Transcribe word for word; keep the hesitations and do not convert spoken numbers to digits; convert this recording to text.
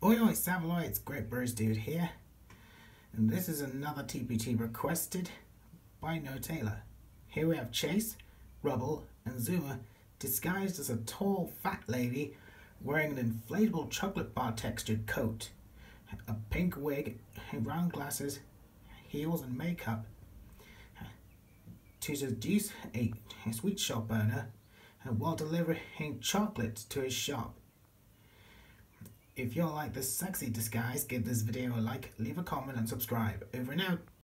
Oi oi Savaloy, it's Great Bros Dude here, and this is another T P T requested by No Taylor. Here we have Chase, Rubble, and Zuma disguised as a tall, fat lady wearing an inflatable chocolate bar textured coat, a pink wig, round glasses, heels, and makeup to seduce a, a sweet shop owner while delivering chocolate to his shop. If you like this sexy disguise, give this video a like, leave a comment and subscribe. Over and out.